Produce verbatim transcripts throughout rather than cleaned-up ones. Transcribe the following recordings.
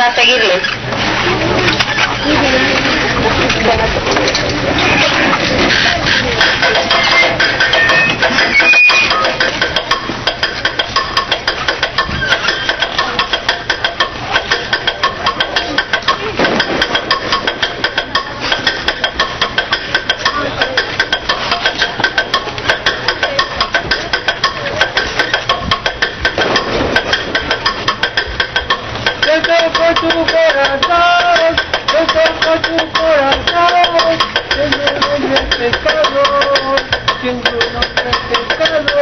para seguirle. Yo toco tu corazón, yo toco tu corazón, siendo un hombre pecado, siendo un hombre pecado.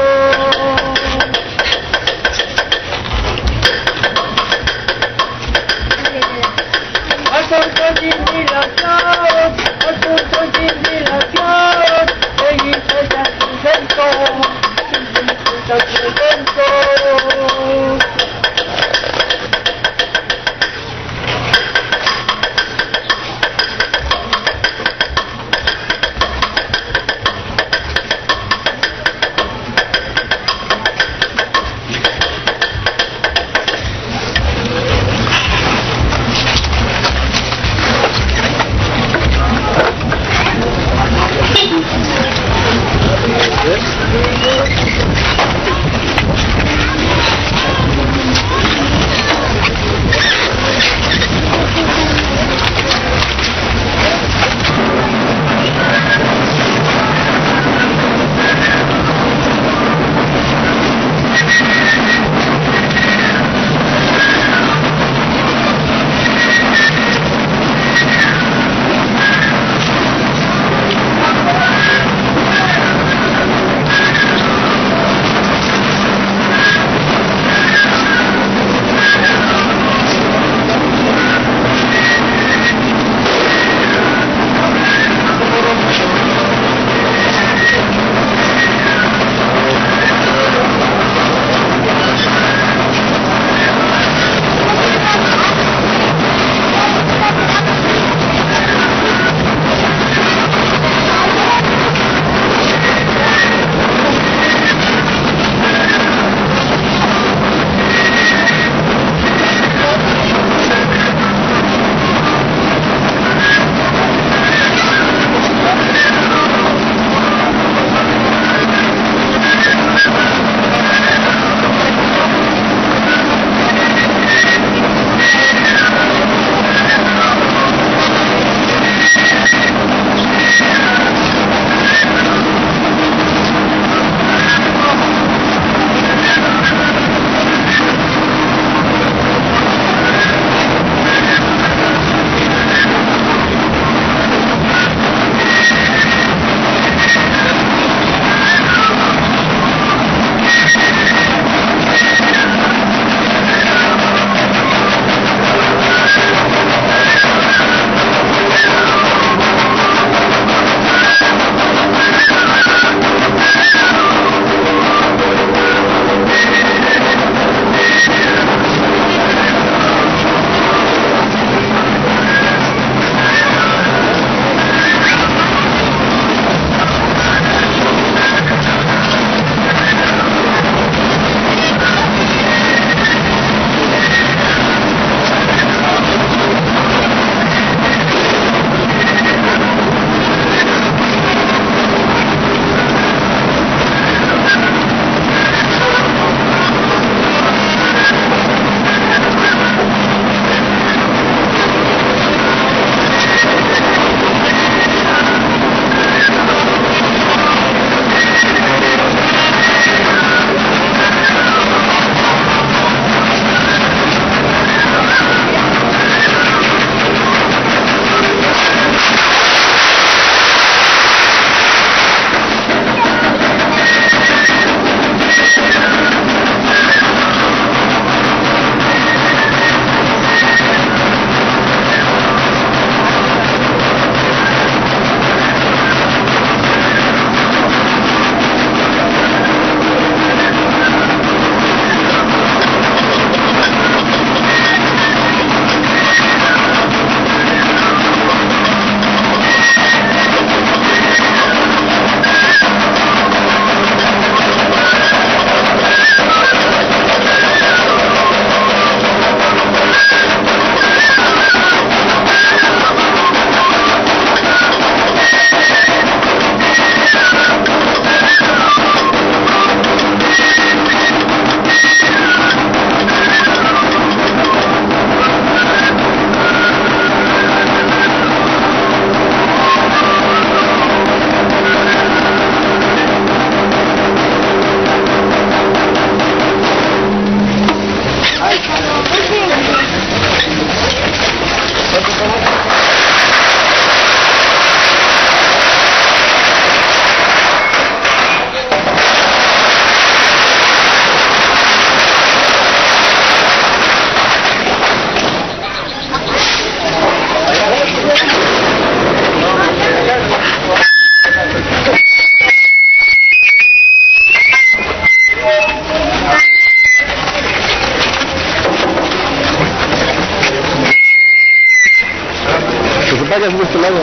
Al punto de inmigración, al punto de inmigración, seguiste ya contento, seguiste contento. de este lado.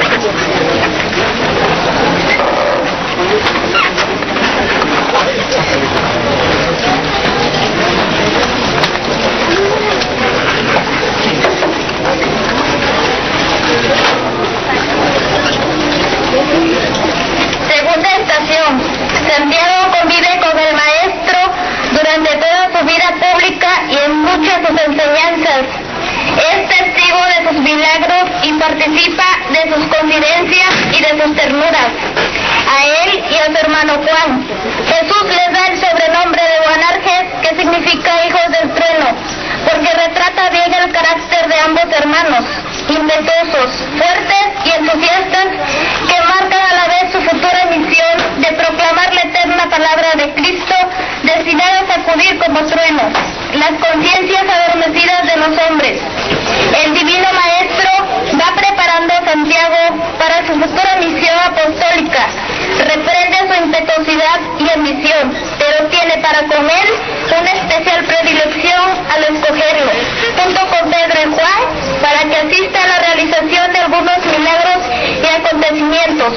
Segunda estación. Santiago convive con el Maestro durante toda su vida pública y escucha sus enseñanzas. Es testigo de sus milagros y participa de sus confidencias y de sus ternuras. A él y a su hermano Juan, Jesús les da el sobrenombre de Boanerges, que significa hijos del trueno, porque retrata bien el carácter de ambos hermanos, impetuosos, fuertes y entusiastas, que marcan a la vez su futura misión de proclamar la eterna palabra de Cristo, destinada a sacudir como trueno las conciencias adormecidas de los hombres. El Divino Maestro va preparando a Santiago para su futura misión apostólica. Reprende su impetuosidad y ambición, pero tiene para con él una especial predilección al escogerlo, junto con Pedro y Juan, para que asista a la realización de algunos milagros y acontecimientos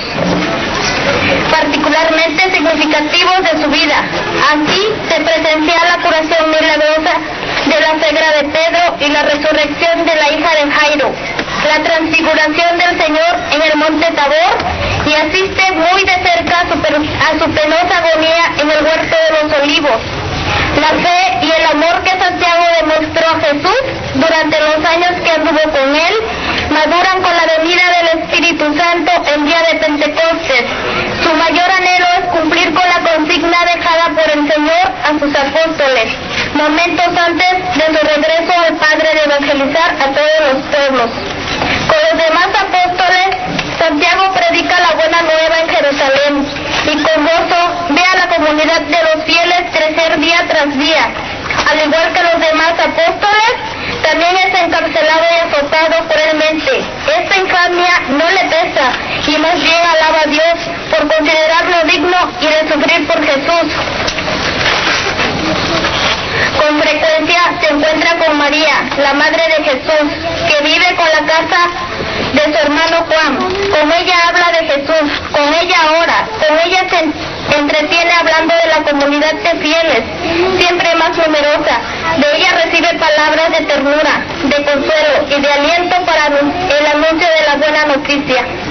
particularmente significativos de su vida. Así se presencia la curación milagrosa de la ceguera de Pedro y la resurrección de la hija de Jairo, la transfiguración del Señor en el monte Tabor, y asiste muy de cerca a su, a su penosa agonía en el huerto de los olivos. La fe y el amor que Santiago demostró a Jesús durante los años que anduvo con él maduran con la venida del Espíritu Santo el día de Pentecostes. Su mayor anhelo es cumplir con la consigna dejada por el Señor a sus apóstoles, momentos antes de su regreso al Padre, de evangelizar a todos los pueblos. Con los demás apóstoles, Santiago predica la buena nueva en Jerusalén y con gozo ve a la comunidad de los fieles crecer día tras día. Al igual que los demás apóstoles, también es encarcelado y azotado cruelmente. Esta infamia no le pesa y más bien alaba a Dios por considerarlo digno y de sufrir por Jesús. Con frecuencia se encuentra con María, la madre de Jesús, que vive con la casa de su hermano Juan. Con ella habla de Jesús, con ella ora, con ella se entretiene hablando de la comunidad de fieles, siempre más numerosa. De ella recibe palabras de ternura, de consuelo y de aliento para el anuncio de la buena noticia.